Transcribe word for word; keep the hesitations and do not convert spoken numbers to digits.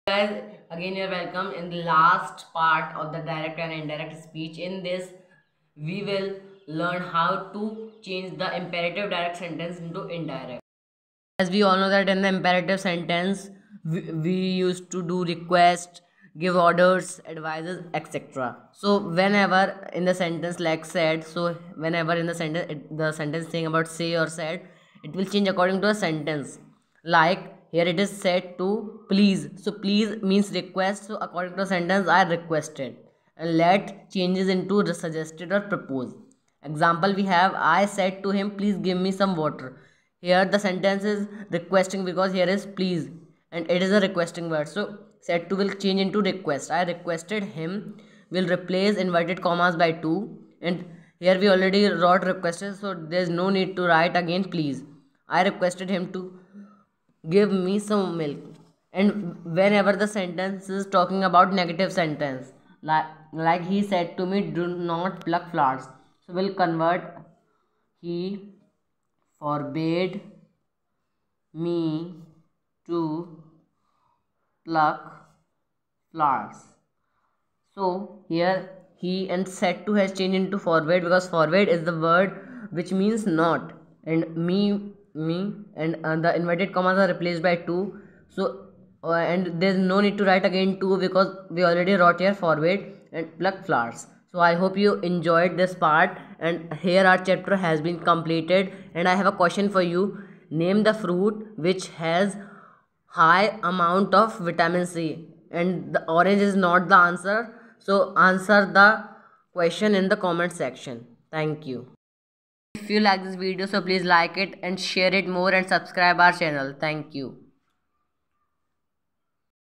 Guys, again you're welcome in the last part of the direct and indirect speech. In this, we will learn how to change the imperative direct sentence into indirect. As we all know that in the imperative sentence, we, we used to do request, give orders, advices, et cetera. So whenever in the sentence like said, so whenever in the sentence it, the sentence saying about say or said, it will change according to a sentence. Like here it is said to please. So please means request. So according to the sentence, I requested. And let changes into suggested or proposed. Example we have, I said to him, please give me some water. Here the sentence is requesting because here is please and it is a requesting word. So said to will change into request. I requested him will replace inverted commas by to, and here we already wrote requested, so there is no need to write again please. I requested him to give me some milk. And whenever the sentence is talking about negative sentence, like like he said to me, do not pluck flowers, so we'll convert he forbade me to pluck flowers. So here he and said to has changed into forbade because forbade is the word which means not, and me me and uh, the inverted commas are replaced by to. So uh, and there's no need to write again to because we already wrote here forbade and pluck flowers. So I hope you enjoyed this part, and here our chapter has been completed. And I have a question for you. Name the fruit which has high amount of vitamin C, and the orange is not the answer. So answer the question in the comment section. Thank you. If you like this video, so please like it and share it more and subscribe our channel. Thank you.